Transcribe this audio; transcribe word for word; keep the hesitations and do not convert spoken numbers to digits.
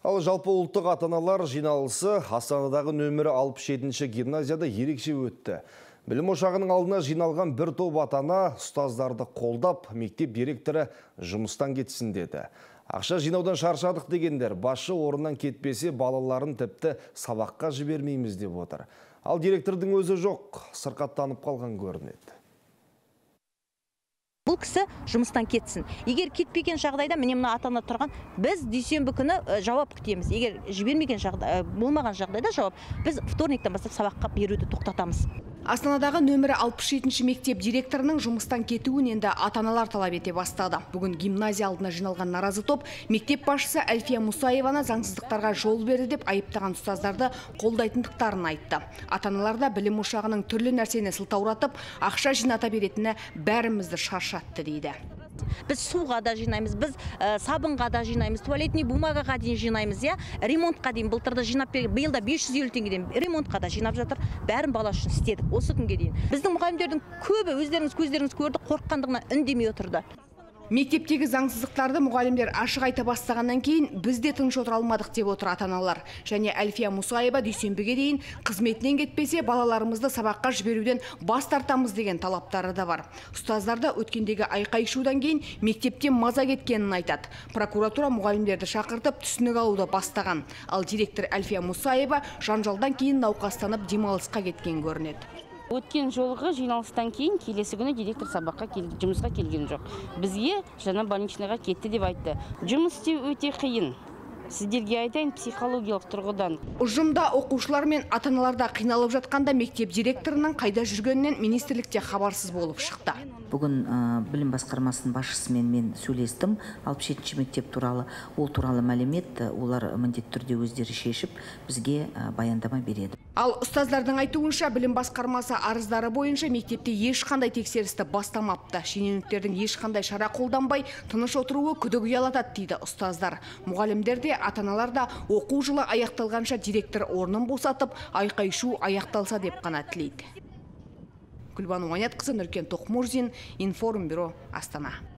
Ал жалпы ұлттық ата-аналар жиналысы Астанадағы нөмірі алпыс жетінші гимназияда ерекше өтті. Білім ошағының алдына жиналған бір топ ата-ана ұстаздарды қолдап, мектеп директоры жұмыстан кетсін деді. Ақша жинаудан шаршадық дегендер басшы орыннан кетпесе балаларын тіпті сабаққа жібермейміз деп отыр. Ал директордың өзі жоқ, сырқаттанып қалған көрінеді. Бұл кісі жұмыстан кетсін. Егер кетпеген жағдайда, міне мына ата-ана тұрған, біз дүйсенбі күні жауап күтеміз. Егер жібермеген жағдай, болмаған жағдайда жауап, біз вторниктен бастап сабаққа беруді тоқтатамыз. Астанадағы нөмірі алпыс жетінші мектеп директорының жұмыстан кетуін енді ата-аналар талап ете бастады. Бүгін гимназия алдына жиналған наразы топ мектеп басшысы Әлфия Мұсаеваны заңсыздықтарға жол берді деп айыптаған ұстаздарды қолдайтындықтарын айтты. Ата-аналар да білім ошағының түрлі нәрсені сылтауратып, ақша жината беретіні бәрімізді шаршатты дейді. Біз суға да жинаймыз, біз сабынға да жинаймыз, туалетный бумагаға дейін жинаймыз, я ремонтқа дейін былтырда жинап берген, биылда бес жүз елу теңгеден ремонтқа да жинап жатыр. Бәрін бала үшін істедік осы күнге дейін. Біздің мұғалімдердің көбі өздеріңіз көздеріңіз көрді, қорыққандығынан үндемей отырды. Мектептегі заңсыздықтарды мұғалімдер ашық айта бастағаннан кейін біз де тыныш отыра алмадық деп отыр ата-аналар. Және Әлфия Мұсаева дүйсенбіге дейін қызметінен кетпесе, балаларымызды сабаққа жіберуден бас тартамыз деген талаптары да бар. Ұстаздарды өткендегі айқай-шудан кейін мектептен маза кеткенін айтады. Прокуратура мұғалімдерді шақыртып түсінік алуды бастаған. Ал директор Әлфия Мұсаева жанжалдан кейін науқастанып демалысқа кеткен көрінеді. Өткен жолғы жиналыстан кейін келесі күні директор сабаққа келді, жұмысқа келген жоқ. Бізге жаңа больничныйға кетті деп айтты. Жұмыс істеу өте қиын. Сіздерге айтайын, психологиялық тұрғыдан. Ұжымда оқушылар мен ата-аналарда қиналып жатқанда мектеп директорының қайда жүргенінен министрлікте хабарсыз болып шықты. Бүгін білім басқармасының басшысымен мен сөйлестім. алпыс жетінші мектеп туралы, ол туралы мәлімет олар міндетті түрде өздері шешіп, бізге баяндама береді. Ал ұстаздардың айтуынша білім басқармасы арыздары бойынша мектепте ешқандай тексерісті бастамапты. Шенеуніктердің ешқандай шара қолданбай тыныш отыруы күдік ұялатады дейді ұстаздар. Мұғалімдер де, ата-аналар да оқу жылы аяқталғанша директор орнын босатып, айқай-шу аяқталса деп қана тілейді. Күлбану Маниатқызы, Нұркен Тоқмурзин, Информбюро, Астана.